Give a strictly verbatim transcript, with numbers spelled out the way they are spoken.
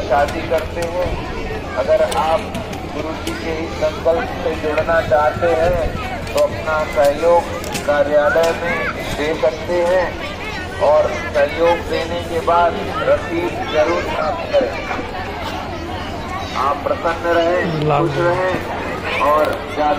शादी करते हैं। अगर आप गुरु जी के इस संकल्प से जुड़ना चाहते हैं तो अपना सहयोग कार्यालय में दे सकते हैं और सहयोग देने के बाद रसीद जरूर प्राप्त करें। आप प्रसन्न रहें, खुश रहें और